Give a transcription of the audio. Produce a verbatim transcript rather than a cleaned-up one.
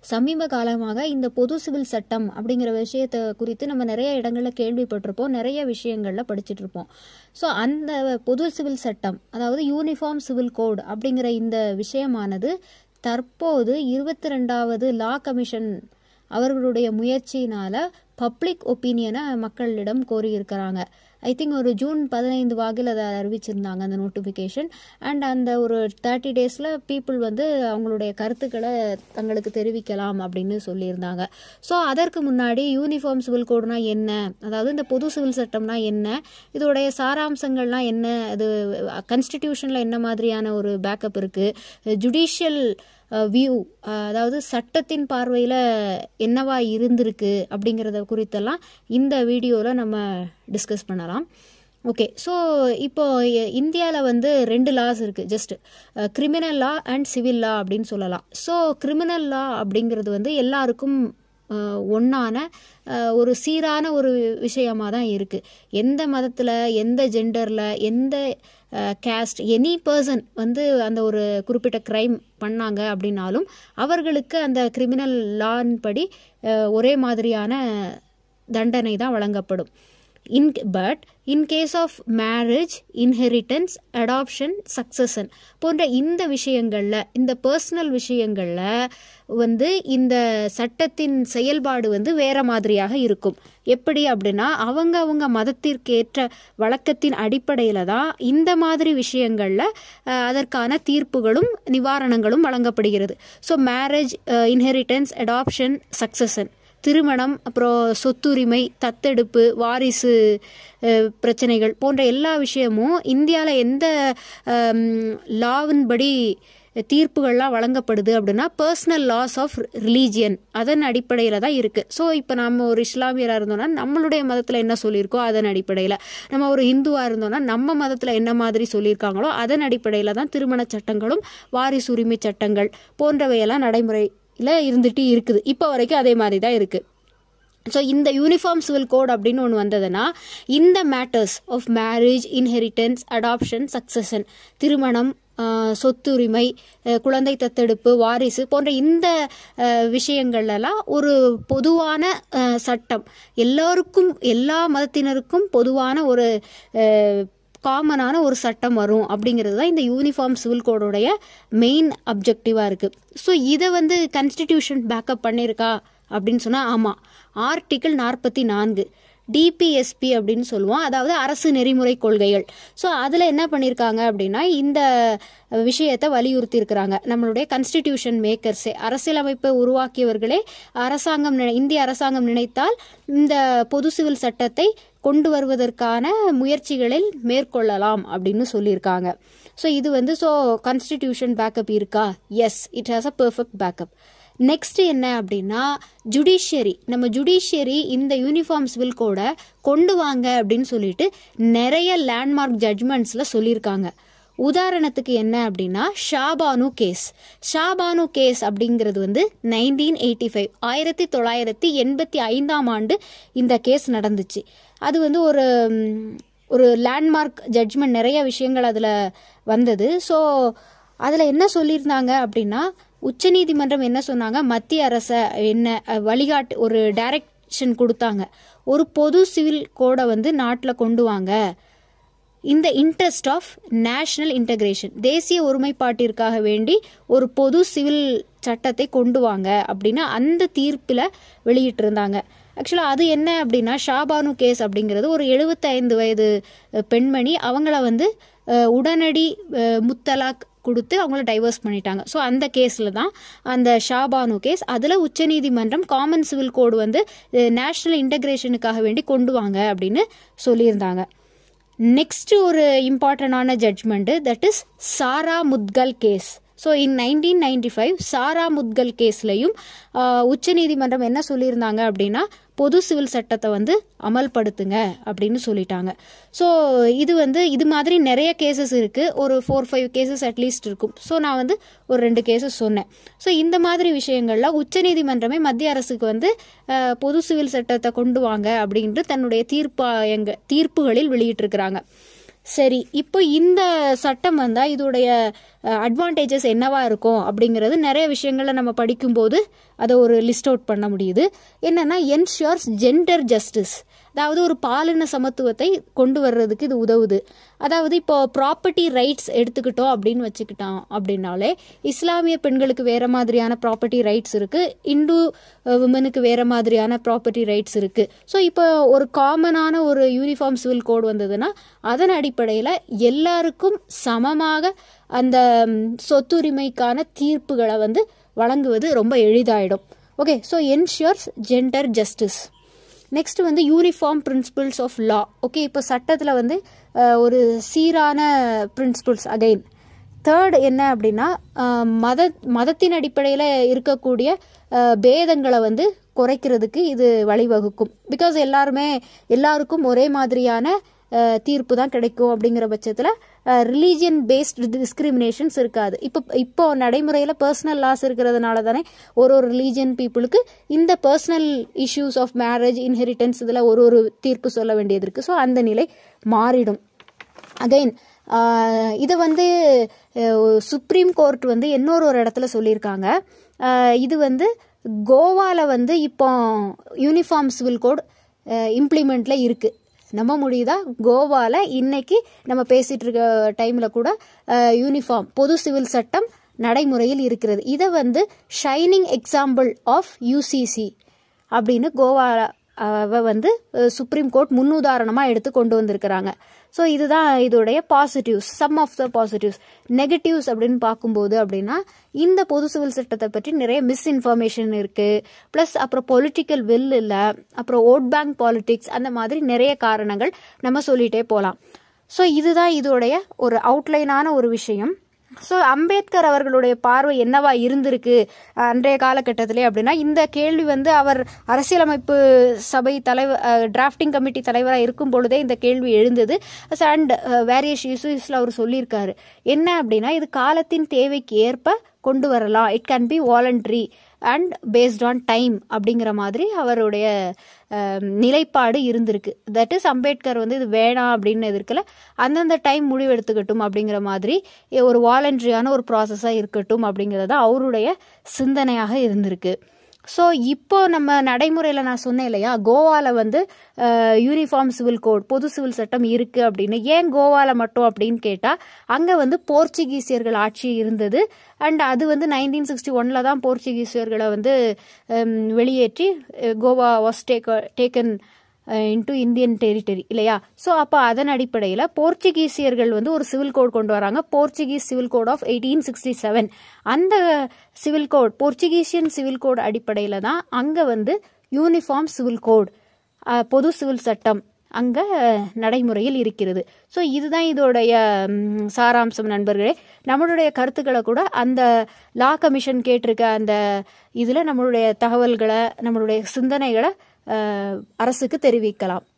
சமீப காலமாக இந்த பொது சிவில் சட்டம் அப்படிங்கிற விஷயத்தை குறித்து நம்ம நிறைய இடங்களில் கேள்விப்பட்டிருப்போம், நிறைய விஷயங்களில் படிச்சுட்டு இருப்போம். ஸோ அந்த பொது சிவில் சட்டம், அதாவது யூனிஃபார்ம் சிவில் கோட் அப்படிங்கிற இந்த விஷயமானது தற்போது இருபத்தி ரெண்டாவது லா கமிஷன் அவர்களுடைய முயற்சியினால பப்ளிக் ஒப்பீனியனை மக்களிடம் கோரியிருக்கிறாங்க. ஐ திங்க் ஒரு ஜூன் பதினைந்து வாக்கில் அதை அறிவிச்சிருந்தாங்க அந்த நோட்டிஃபிகேஷன். அண்ட் அந்த ஒரு தேர்ட்டி டேஸில் பீப்புள் வந்து அவங்களுடைய கருத்துக்களை தங்களுக்கு தெரிவிக்கலாம் அப்படின்னு சொல்லியிருந்தாங்க. ஸோ அதற்கு முன்னாடி யூனிஃபார்ம் சிவில் கோடுனா என்ன, அதாவது இந்த பொது சிவில் சட்டம்னா என்ன, இதோடைய சாராம்சங்கள்லாம் என்ன, அது கான்ஸ்டிடியூஷனில் என்ன மாதிரியான ஒரு பேக்கப் இருக்குது, ஜுடிஷியல் வியூ அதாவது சட்டத்தின் பார்வையில் என்னவா இருந்திருக்கு அப்படிங்கிறத குறித்தெல்லாம் இந்த வீடியோவில் நம்ம டிஸ்கஸ் பண்ணலாம். ஓகே, ஸோ இப்போ இந்தியாவில் வந்து ரெண்டு லாஸ் இருக்குது, just criminal law and civil law அப்படின்னு சொல்லலாம். ஸோ கிரிமினல் லா அப்படிங்கிறது வந்து எல்லாருக்கும் ஒன்றான ஒரு சீரான ஒரு விஷயமாக தான் இருக்குது. எந்த மதத்தில், எந்த ஜெண்டரில், எந்த கேஸ்ட், எனி பர்சன் வந்து அந்த ஒரு குறிப்பிட்ட கிரைம் பண்ணாங்க அப்படின்னாலும் அவர்களுக்கு அந்த கிரிமினல் லான் படி ஒரே மாதிரியான தண்டனை தான் வழங்கப்படும். In but in case of marriage, inheritance, adoption, succession போன்ற இந்த விஷயங்களில், இந்த பர்சனல் விஷயங்களில் வந்து இந்த சட்டத்தின் செயல்பாடு வந்து வேற மாதிரியாக இருக்கும். எப்படி அப்படின்னா, அவங்க அவங்க மதத்திற்கேற்ற வழக்கத்தின் அடிப்படையில் தான் இந்த மாதிரி விஷயங்களில் அதற்கான தீர்ப்புகளும் நிவாரணங்களும் வழங்கப்படுகிறது. So marriage, inheritance, adoption, succession, திருமணம், அப்புறம் சொத்துரிமை, தத்தெடுப்பு, வாரிசு பிரச்சனைகள் போன்ற எல்லா விஷயமும் இந்தியாவில் எந்த லாவின்படி தீர்ப்புகள்லாம் வழங்கப்படுது அப்படின்னா பர்சனல் லாஸ் ஆஃப் ரிலீஜியன் அதன் அடிப்படையில் தான் இருக்குது. ஸோ இப்போ நம்ம ஒரு இஸ்லாமியராக இருந்தோம்னா நம்மளுடைய மதத்தில் என்ன சொல்லியிருக்கோ அதன் அடிப்படையில், நம்ம ஒரு இந்துவாக இருந்தோம்னா நம்ம மதத்தில் என்ன மாதிரி சொல்லியிருக்காங்களோ அதன் அடிப்படையில் தான் திருமண சட்டங்களும் வாரிசு உரிமை சட்டங்கள் போன்றவையெல்லாம் நடைமுறை இல்லை இருந்துட்டு இருக்குது. இப்போ வரைக்கும் அதே மாதிரி தான் இருக்குது. ஸோ இந்த யூனிஃபார்ம் சிவில் கோட் அப்படின்னு ஒன்று வந்ததுன்னா இந்த matters of marriage, inheritance, adoption, succession, திருமணம், சொத்துரிமை, குழந்தை தத்தெடுப்பு, வாரிசு போன்ற இந்த விஷயங்கள்லாம் ஒரு பொதுவான சட்டம், எல்லோருக்கும் எல்லா மதத்தினருக்கும் பொதுவான ஒரு காமனான ஒரு சட்டம் வரும் அப்படிங்கிறது தான் இந்த யூனிஃபார்ம் சிவில் கோடோடைய மெயின் அப்ஜெக்டிவாக இருக்குது. ஸோ இதை வந்து கான்ஸ்டிடியூஷன் பேக்கப் பண்ணியிருக்கா அப்படின்னு சொன்னால் ஆமாம். ஆர்டிக்கிள் நாற்பத்தி நான்கு டிபிஎஸ்பி அப்படின்னு சொல்லுவோம், அதாவது அரசு நெறிமுறை கொள்கைகள். ஸோ அதில் என்ன பண்ணியிருக்காங்க அப்படின்னா இந்த விஷயத்தை வலியுறுத்தி இருக்கிறாங்க. நம்மளுடைய கான்ஸ்டிடியூஷன் மேக்கர்ஸே, அரசியலமைப்பை உருவாக்கியவர்களே அரசாங்கம் இந்திய அரசாங்கம் நினைத்தால் இந்த பொது சிவில் சட்டத்தை கொண்டு வருவதற்கான முயற்சிகளில் மேற்கொள்ளலாம் அப்படின்னு சொல்லியிருக்காங்க. ஸோ இது வந்து ஸோ கான்ஸ்டிடியூஷன் பேக்கப் இருக்கா? Yes, it has a perfect backup. Next என்ன அப்படின்னா ஜுடிஷியரி. நம்ம ஜுடிஷியரி இந்த யூனிஃபார்ம் சிவில் கோடை கொண்டு வாங்க அப்படின்னு சொல்லிட்டு நிறைய லேண்ட்மார்க் ஜட்ஜ்மெண்ட்ஸில் சொல்லியிருக்காங்க. உதாரணத்துக்கு என்ன அப்படின்னா ஷாபானு கேஸ். ஷாபானு கேஸ் அப்படிங்கிறது வந்து நைன்டீன் எயிட்டி ஃபைவ் ஆயிரத்தி தொள்ளாயிரத்தி எண்பத்தி ஐந்தாம் ஆண்டு இந்த கேஸ் நடந்துச்சு. அது வந்து ஒரு ஒரு லேண்ட்மார்க் ஜட்ஜ்மெண்ட், நிறைய விஷயங்கள் அதில் வந்தது. ஸோ அதில் என்ன சொல்லியிருந்தாங்க அப்படின்னா உச்சநீதிமன்றம் என்ன சொன்னாங்க, மத்திய அரசை என்ன வழிகாட்டு ஒரு டைரக்ஷன் கொடுத்தாங்க, ஒரு பொது சிவில் கோடை வந்து நாட்டில் கொண்டு வாங்க, இந்த இன்ட்ரெஸ்ட் ஆஃப் நேஷனல் இன்டகிரேஷன், தேசிய ஒருமைப்பாட்டிற்காக வேண்டி ஒரு பொது சிவில் சட்டத்தை கொண்டு வாங்க அப்படின்னு அந்த தீர்ப்பில் வெளியிட்டிருந்தாங்க. ஆக்சுவலாக அது என்ன அப்படின்னா ஷாபானு கேஸ் அப்படிங்கிறது ஒரு எழுபத்தைந்து வயது பெண்மணி, அவங்கள வந்து உடனடி முத்தலாக் கொடுத்து அவங்கள டைவர்ஸ் பண்ணிட்டாங்க. ஸோ அந்த கேஸில் தான் அந்த ஷாபானு கேஸ். அதில் உச்சநீதிமன்றம் காமன் சிவில் கோடு வந்து நேஷனல் இன்டகிரேஷனுக்காக வேண்டி கொண்டு வாங்க அப்படின்னு சொல்லியிருந்தாங்க. நெக்ஸ்ட் ஒரு இம்பார்ட்டண்டான judgment, that is Sarla Mudgal case. So in nineteen ninety five Sarla Mudgal கேஸ்லையும் உச்சநீதிமன்றம் என்ன சொல்லியிருந்தாங்க அப்படின்னா பொது சிவில் சட்டத்தை வந்து அமல்படுத்துங்க அப்படின்னு சொல்லிட்டாங்க. ஸோ இது வந்து இது மாதிரி நிறைய கேசஸ் இருக்குது, ஒரு ஃபோர் ஃபைவ் கேசஸ் அட்லீஸ்ட் இருக்கும். ஸோ நான் வந்து ஒரு ரெண்டு கேசஸ் சொன்னேன். ஸோ இந்த மாதிரி விஷயங்களில் உச்சநீதிமன்றமே மத்திய அரசுக்கு வந்து பொது சிவில் சட்டத்தை கொண்டு வாங்க அப்படின்ட்டு தன்னுடைய தீர்ப்பா எங்க தீர்ப்புகளில் வெளியிட்டிருக்கிறாங்க. சரி, இப்போ இந்த சட்டம் வந்தா இதோடைய அட்வான்டேஜஸ் என்னவா இருக்கும் அப்படிங்கிறது நிறைய விஷயங்களை நம்ம படிக்கும்போது அதை ஒரு லிஸ்ட் அவுட் பண்ண முடியுது. என்னன்னா, என்ஷூர்ஸ் ஜெண்டர் ஜஸ்டிஸ், அதாவது ஒரு பாலின சமத்துவத்தை கொண்டு வர்றதுக்கு இது உதவுது. அதாவது இப்போ ப்ராப்பர்ட்டி ரைட்ஸ் எடுத்துக்கிட்டோம் அப்படின்னு வச்சுக்கிட்டோம் அப்படின்னாலே, இஸ்லாமிய பெண்களுக்கு வேற மாதிரியான ப்ராப்பர்ட்டி ரைட்ஸ் இருக்கு, இந்து விமனுக்கு வேற மாதிரியான ப்ராப்பர்ட்டி ரைட்ஸ் இருக்கு. ஸோ இப்போ ஒரு காமனான ஒரு யூனிஃபார்ம் சிவில் கோட் வந்ததுன்னா அதன் அடிப்படையில் எல்லாருக்கும் சமமாக அந்த சொத்துரிமைக்கான தீர்ப்புகளை வந்து வழங்குவது ரொம்ப எளிதாயிடும். Okay, so ensures gender justice. Next வந்து uniform principles of law. Okay, இப்போ சட்டத்தில் வந்து ஒரு சீரான பிரின்சிபிள்ஸ். அகைன் தேர்ட் என்ன அப்படின்னா, மத மதத்தின் அடிப்படையில் இருக்கக்கூடிய பேதங்களை வந்து குறைக்கிறதுக்கு இது வழிவகுக்கும். பிகாஸ் எல்லாருமே எல்லாருக்கும் ஒரே மாதிரியான தீர்ப்பு தான் கிடைக்கும். அப்படிங்கிற பட்சத்தில் ரிலீஜியன் பேஸ்ட் டிஸ்கிரிமினேஷன்ஸ் இருக்காது. இப்போ இப்போ நடைமுறையில் பர்சனல் லாஸ் இருக்கிறதுனால தானே ஒரு ஒரு ரிலீஜியன் பீப்புளுக்கு இந்த personal issues of marriage, inheritance இதில் ஒரு ஒரு தீர்ப்பு சொல்ல வேண்டியது இருக்குது. ஸோ அந்த நிலை மாறிடும். அகைன் இதை வந்து சுப்ரீம் கோர்ட் வந்து இன்னொரு ஒரு இடத்துல சொல்லியிருக்காங்க. இது வந்து கோவாவில் வந்து இப்போ யூனிஃபார்ம் சிவில் கோட் இம்ப்ளிமெண்ட்ல இருக்குது. நம்ப முடியுதா? கோவாவில் இன்னைக்கு நம்ம பேசிட்டு இருக்க டைமில் கூட யூனிஃபார்ம் பொது சிவில் சட்டம் நடைமுறையில் இருக்கிறது. இதை வந்து ஷைனிங் எக்ஸாம்பிள் ஆஃப் யூசிசி அப்படின்னு கோவாவை வந்து சுப்ரீம் கோர்ட் முன்னுதாரணமாக எடுத்து கொண்டு வந்திருக்கிறாங்க. ஸோ இதுதான் இதோடைய positives, some of the positives. Negatives அப்படின்னு பார்க்கும்போது அப்படின்னா, இந்த பொது சிவில் சட்டத்தை பற்றி நிறைய மிஸ்இன்ஃபர்மேஷன் இருக்குது. ப்ளஸ் அப்புறம் பொலிட்டிக்கல் வில் இல்லை, அப்புறம் ஓட் பேங்க் பாலிட்டிக்ஸ், அந்த மாதிரி நிறைய காரணங்கள் நம்ம சொல்லிகிட்டே போகலாம். ஸோ இதுதான் இதோடைய ஒரு அவுட்லைனான ஒரு விஷயம். ஸோ அம்பேத்கர் அவர்களுடைய பார்வை என்னவா இருந்திருக்கு அன்றைய காலகட்டத்திலே அப்படின்னா, இந்த கேள்வி வந்து அவர் அரசியலமைப்பு சபை தலைவர், டிராஃப்டிங் கமிட்டி தலைவராக இருக்கும் பொழுதே இந்த கேள்வி எழுந்தது. அண்ட் வேரியஸ் இஷ்யூஸில் அவர் சொல்லியிருக்காரு. என்ன அப்படின்னா, இது காலத்தின் தேவைக்கு ஏற்ப கொண்டு வரலாம், it can be voluntary and based on time அப்படிங்கிற மாதிரி அவருடைய நிலைப்பாடு இருந்திருக்கு. தட் இஸ் அம்பேத்கர் வந்து இது வேணாம் அப்படின்னு எதிர்க்கல, அந்தந்த டைம் முடிவு எடுத்துக்கட்டும் அப்படிங்கிற மாதிரி ஒரு வாலண்டரியான ஒரு ப்ராசஸாக இருக்கட்டும் அப்படிங்கிறது அவருடைய சிந்தனையாக இருந்திருக்கு. ஸோ இப்போ நம்ம நடைமுறையில் நான் சொன்னேன் இல்லையா, கோவாவில் வந்து யூனிஃபார்ம் சிவில் கோட் பொது சிவில் சட்டம் இருக்குது அப்படின்னு. ஏன் கோவாவில் மட்டும் அப்படின்னு கேட்டால், அங்கே வந்து போர்ச்சுகீசியர்கள் ஆட்சி இருந்தது. அண்ட் அது வந்து நைன்டீன் சிக்ஸ்டி ஒன்ல தான் போர்ச்சுகீசியர்களை வந்து வெளியேற்றி Goa was take taken into Indian territory இல்லையா. ஸோ அப்போ அதன் அடிப்படையில் போர்ச்சுகீசியர்கள் வந்து ஒரு சிவில் கோட் கொண்டு வராங்க, Portuguese civil code of eighteen sixty seven. அந்த civil code, Portuguese civil code அடிப்படையில் தான் அங்கே வந்து யூனிஃபார்ம் சிவில் கோட் பொது சிவில் சட்டம் அங்கே நடைமுறையில் இருக்கிறது. ஸோ இதுதான் இதோடைய சாராம்சம் நண்பர்களே. நம்மளுடைய கருத்துக்களை கூட அந்த லா கமிஷன் கேட்டிருக்க அந்த இதில் நம்மளுடைய தகவல்களை, நம்மளுடைய சிந்தனைகளை அரசுக்கு தெரிவிக்கலாம்.